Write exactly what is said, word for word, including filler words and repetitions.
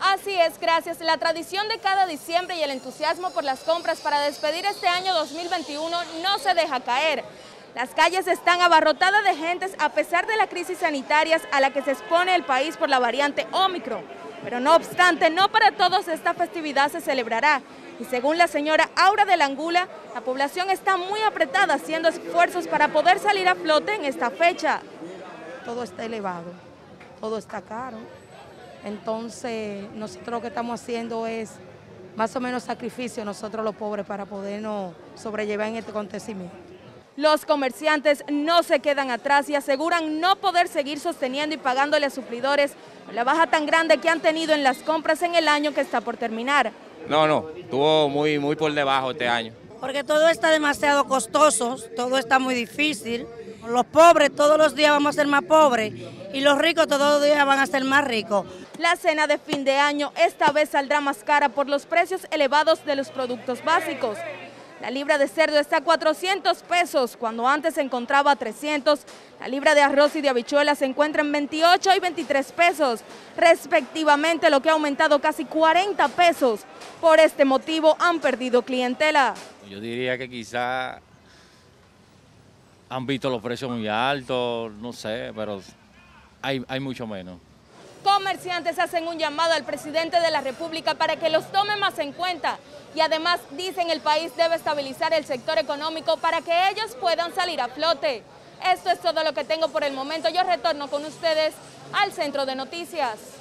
Así es, gracias. La tradición de cada diciembre y el entusiasmo por las compras para despedir este año dos mil veintiuno no se deja caer. Las calles están abarrotadas de gentes a pesar de la crisis sanitaria a la que se expone el país por la variante Ómicron. Pero no obstante, no para todos esta festividad se celebrará. Y según la señora Aura del Angula, la población está muy apretada haciendo esfuerzos para poder salir a flote en esta fecha. Todo está elevado, todo está caro. Entonces, nosotros lo que estamos haciendo es más o menos sacrificio nosotros los pobres para podernos sobrellevar en este acontecimiento. Los comerciantes no se quedan atrás y aseguran no poder seguir sosteniendo y pagándole a suplidores la baja tan grande que han tenido en las compras en el año que está por terminar. No, no, estuvo muy, muy por debajo este año. Porque todo está demasiado costoso, todo está muy difícil. Los pobres todos los días vamos a ser más pobres y los ricos todos los días van a ser más ricos. La cena de fin de año esta vez saldrá más cara por los precios elevados de los productos básicos. La libra de cerdo está a cuatrocientos pesos, cuando antes se encontraba a trescientos. La libra de arroz y de habichuelas se encuentra en veintiocho y veintitrés pesos, respectivamente, lo que ha aumentado casi cuarenta pesos. Por este motivo han perdido clientela. Yo diría que quizá han visto los precios muy altos, no sé, pero hay, hay mucho menos. Comerciantes hacen un llamado al presidente de la República para que los tome más en cuenta y además dicen el país debe estabilizar el sector económico para que ellos puedan salir a flote. Esto es todo lo que tengo por el momento. Yo retorno con ustedes al Centro de Noticias.